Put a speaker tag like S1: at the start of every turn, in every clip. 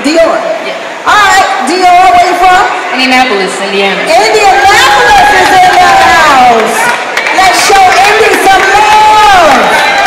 S1: Dior.
S2: Yeah.
S1: All right, Dior, where you from?
S2: Indianapolis, Indiana.
S1: Indianapolis is in the house. Let's show Indy some love.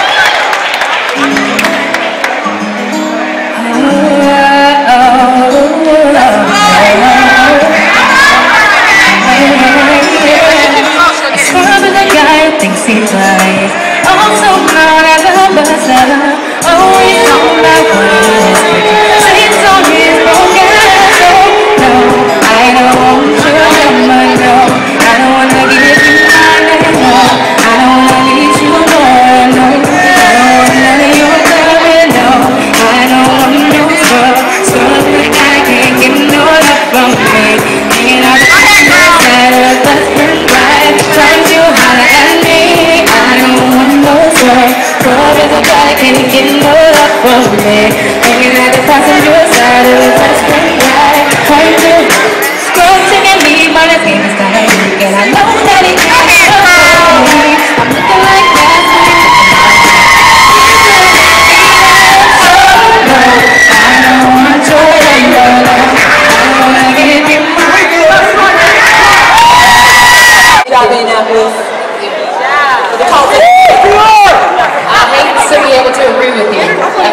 S2: As far as the guy thinks he's right, I'm so proud as a buzzer. Always on my way. Sits on his broken soul. No, I don't want you, no. I don't wanna give you my name, no. I don't wanna leave you, no. I don't want none of your loving, no. I don't want no scrub. Like I can't get no love from me. Hanging out the side of the bus ride, trying to holler at me. I don't want no scrub. Scrub is a guy can't get no love from me. Hanging out the passenger side of the bus ride, trying to scrub taking me by the penis that I need. And I know that he can't love me. I'm looking like that. I hate to be able to agree with you.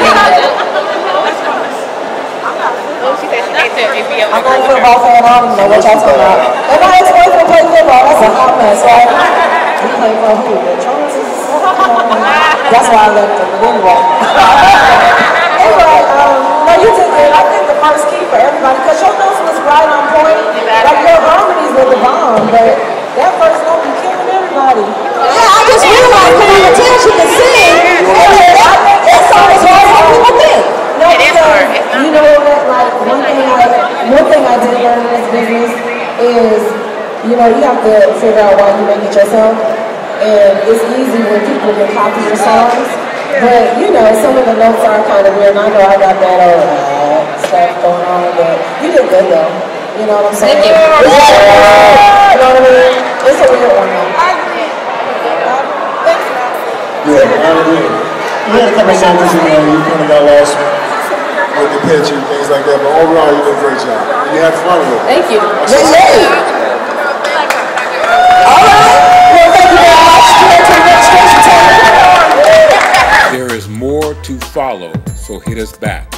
S1: I'm not a football fan. I don't know what y'all talking about. If my ex-boyfriend play football, that's a hot mess, right? He played for who? The Chargers? That's why I left him. But anyway. Anyway, no, you did good. I think the first key for everybody, because your notes was right on point. Like your harmonies were the bomb, but that first note be killing everybody. Yeah, I just realized when I could tell she could sing. That song is hard for people think. No, because you know what? Like one thing I did learn in this business is, you know, you have to figure out why you make it yourself. And it's easy when people can copy your songs, but you know, some of the notes are kind of weird. And I know I got that stuff going on, but you did good though. You know what I'm saying?
S2: Thank you.
S1: You know what I mean? It's a weird one though. I agree.
S3: Yeah, I agree. You had a couple songs in there, you kind of got lost with the pitch and things like that, but overall you did a great job. You had fun with it.
S2: Thank you.
S1: Yeah. All right. Well, thank you very much. To the registration table.
S4: There is more to follow, so hit us back.